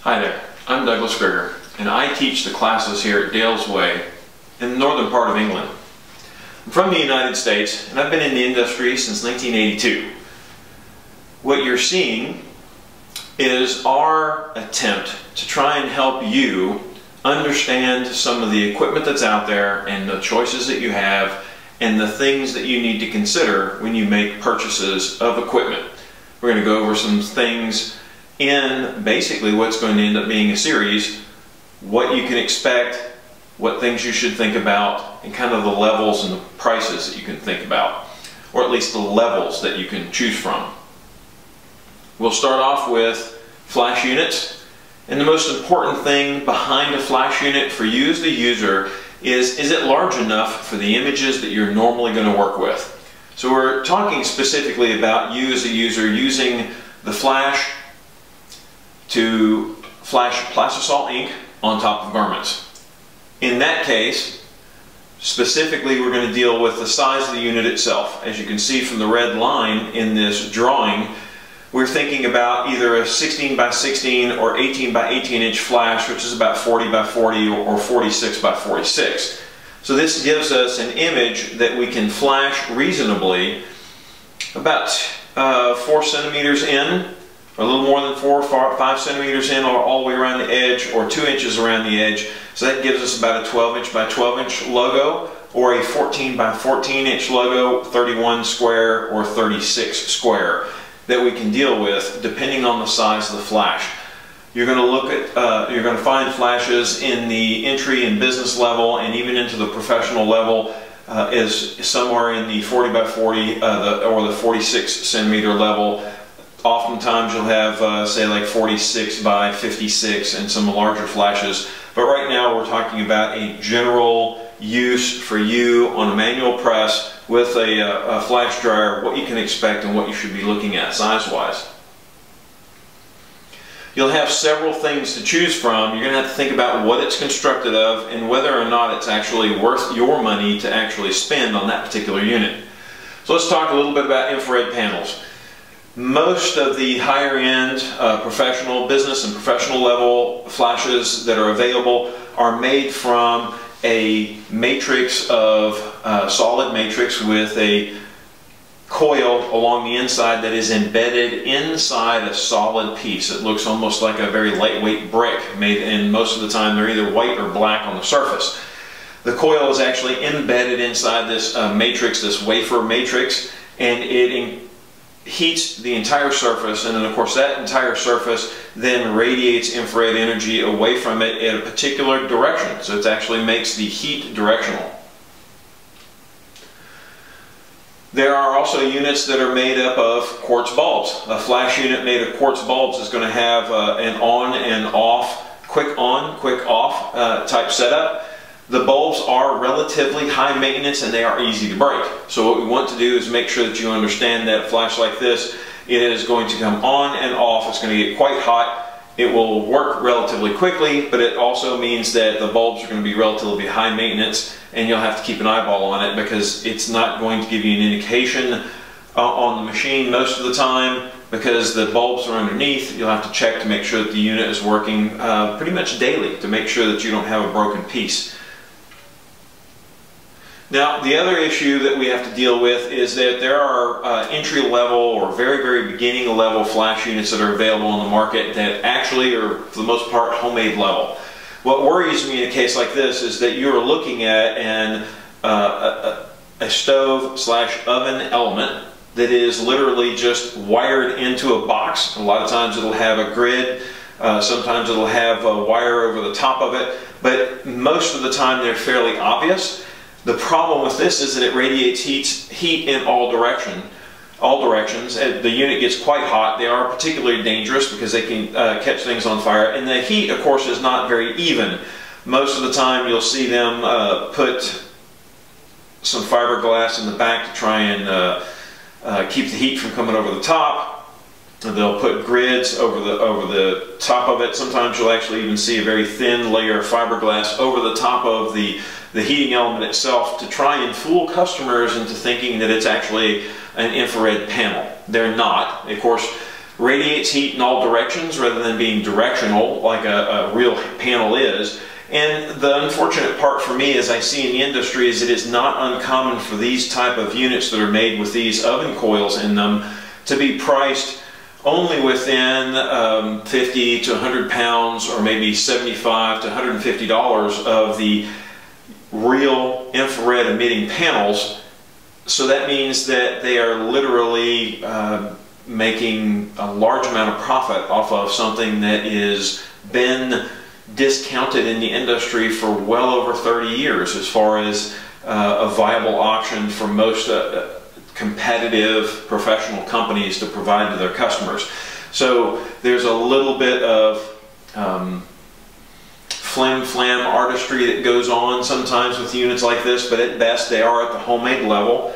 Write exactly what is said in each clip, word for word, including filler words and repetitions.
Hi there, I'm Douglas Grigger, and I teach the classes here at Dales Way in the northern part of England. I'm from the United States, and I've been in the industry since nineteen eighty-two. What you're seeing is our attempt to try and help you understand some of the equipment that's out there and the choices that you have and the things that you need to consider when you make purchases of equipment. We're going to go over some things in basically what's going to end up being a series, what you can expect, what things you should think about, and kind of the levels and the prices that you can think about, or at least the levels that you can choose from. We'll start off with flash units, and the most important thing behind a flash unit for you as the user is, is it large enough for the images that you're normally going to work with? So we're talking specifically about you as a user using the flash to flash plastisol ink on top of garments. In that case, specifically we're going to deal with the size of the unit itself. As you can see from the red line in this drawing, we're thinking about either a sixteen by sixteen or eighteen by eighteen inch flash, which is about forty by forty or forty-six by forty-six. So this gives us an image that we can flash reasonably about uh, four centimeters in, or a little more than four, five centimeters in, or all the way around the edge, or two inches around the edge. So that gives us about a twelve inch by twelve inch logo, or a fourteen by fourteen inch logo, thirty-one square or thirty-six square, that we can deal with depending on the size of the flash. You're going to look at, uh, you're going to find flashes in the entry and business level, and even into the professional level, uh, is somewhere in the forty by forty uh, the, or the forty-six centimeter level. Oftentimes you'll have, uh, say, like forty-six by fifty-six and some larger flashes. But right now we're talking about a general use for you on a manual press with a, a flash dryer, what you can expect and what you should be looking at size-wise. You'll have several things to choose from. You're going to have to think about what it's constructed of and whether or not it's actually worth your money to actually spend on that particular unit. So let's talk a little bit about infrared panels. Most of the higher end uh, professional, business and professional level flashes that are available are made from a matrix of uh, solid matrix with a coil along the inside that is embedded inside a solid piece. It looks almost like a very lightweight brick made, and most of the time they're either white or black on the surface. The coil is actually embedded inside this uh, matrix, this wafer matrix, and it in heats the entire surface, and then of course that entire surface then radiates infrared energy away from it in a particular direction. So it actually makes the heat directional. There are also units that are made up of quartz bulbs. A flash unit made of quartz bulbs is going to have uh, an on and off, quick on, quick off uh, type setup. The bulbs are relatively high maintenance and they are easy to break. So what we want to do is make sure that you understand that a flash like this is going to come on and off. It's going to get quite hot. It will work relatively quickly, but it also means that the bulbs are going to be relatively high maintenance, and you'll have to keep an eyeball on it because it's not going to give you an indication uh, on the machine most of the time, because the bulbs are underneath. You'll have to check to make sure that the unit is working uh, pretty much daily to make sure that you don't have a broken piece. Now, the other issue that we have to deal with is that there are uh, entry-level or very, very beginning-level flash units that are available on the market that actually are, for the most part, homemade level. What worries me in a case like this is that you're looking at an, uh, a, a stove slash oven element that is literally just wired into a box. A lot of times it'll have a grid, uh, sometimes it'll have a wire over the top of it, but most of the time they're fairly obvious. The problem with this is that it radiates heat, heat in all direction, all directions. The unit gets quite hot. They are particularly dangerous because they can uh, catch things on fire. And the heat, of course, is not very even. Most of the time you'll see them uh, put some fiberglass in the back to try and uh, uh, keep the heat from coming over the top. They'll put grids over the over the top of it. Sometimes you'll actually even see a very thin layer of fiberglass over the top of the the heating element itself to try and fool customers into thinking that it's actually an infrared panel. They're not. Of course, radiates heat in all directions rather than being directional like a, a real panel is. And the unfortunate part for me, as I see in the industry, is it is not uncommon for these type of units that are made with these oven coils in them to be priced only within um, fifty to a hundred pounds, or maybe seventy-five to a hundred fifty dollars of the real infrared emitting panels. So that means that they are literally uh, making a large amount of profit off of something that is been discounted in the industry for well over thirty years as far as uh, a viable option for most uh, competitive professional companies to provide to their customers. So there's a little bit of um, flim flam artistry that goes on sometimes with units like this, but at best they are at the homemade level.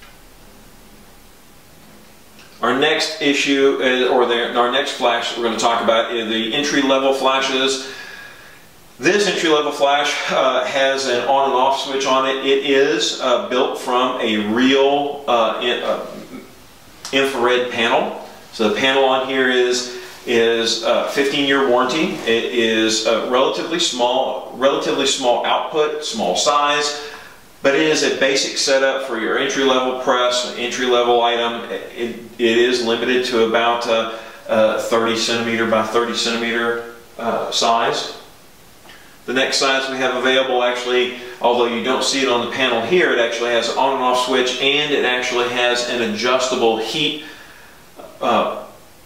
Our next issue, is, or the, our next flash we're going to talk about, is the entry-level flashes. This entry-level flash uh, has an on and off switch on it. It is uh, built from a real uh, in, uh, infrared panel. So the panel on here is is a fifteen year warranty. It is a relatively small, relatively small output, small size, but it is a basic setup for your entry-level press, entry-level item. It, it is limited to about a, a thirty centimeter by thirty centimeter uh, size. The next size we have available, actually, although you don't see it on the panel here, it actually has an on and off switch, and it actually has an adjustable heat uh,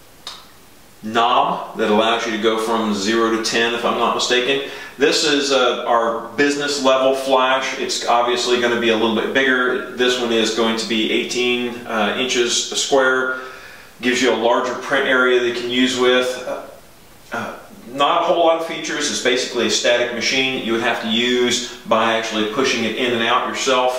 knob that allows you to go from zero to ten, if I'm not mistaken. This is uh, our business level flash. It's obviously going to be a little bit bigger. This one is going to be eighteen uh, inches square. Gives you a larger print area that you can use with. Uh, uh, Not a whole lot of features. It's basically a static machine that you would have to use by actually pushing it in and out yourself.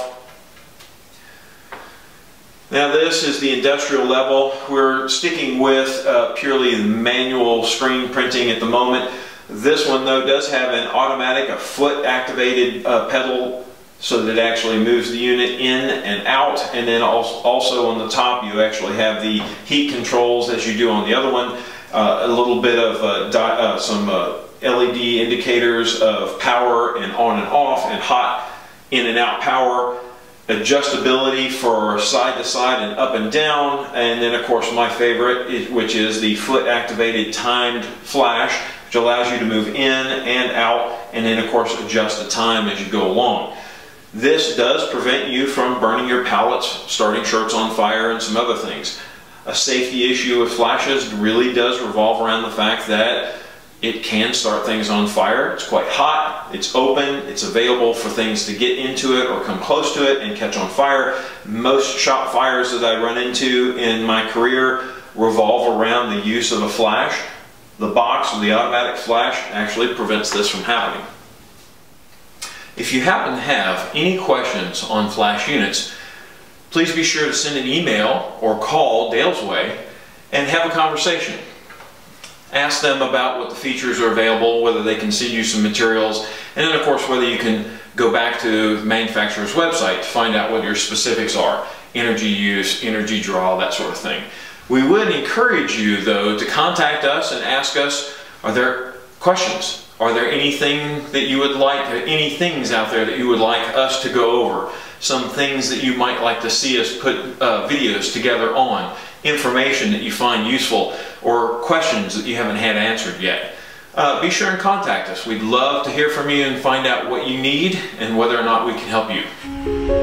Now this is the industrial level. We're sticking with uh, purely manual screen printing at the moment. This one though does have an automatic, a foot activated uh, pedal, so that it actually moves the unit in and out, and then also on the top you actually have the heat controls as you do on the other one. Uh, a little bit of uh, di uh, some uh, L E D indicators of power and on and off and hot in and out power, adjustability for side to side and up and down, and then of course my favorite, is, which is the foot activated timed flash, which allows you to move in and out, and then of course adjust the time as you go along. This does prevent you from burning your pallets, starting shirts on fire, and some other things. A safety issue with flashes really does revolve around the fact that it can start things on fire. It's quite hot, it's open, it's available for things to get into it or come close to it and catch on fire. Most shop fires that I run into in my career revolve around the use of a flash. The box or the automatic flash actually prevents this from happening. If you happen to have any questions on flash units, please be sure to send an email or call Dales Way and have a conversation. Ask them about what the features are available, whether they can send you some materials, and then of course whether you can go back to the manufacturer's website to find out what your specifics are. Energy use, energy draw, that sort of thing. We would encourage you though to contact us and ask us, are there questions? Are there anything that you would like, any things out there that you would like us to go over? Some things that you might like to see us put uh, videos together on, information that you find useful, or questions that you haven't had answered yet. Uh, be sure and contact us. We'd love to hear from you and find out what you need and whether or not we can help you.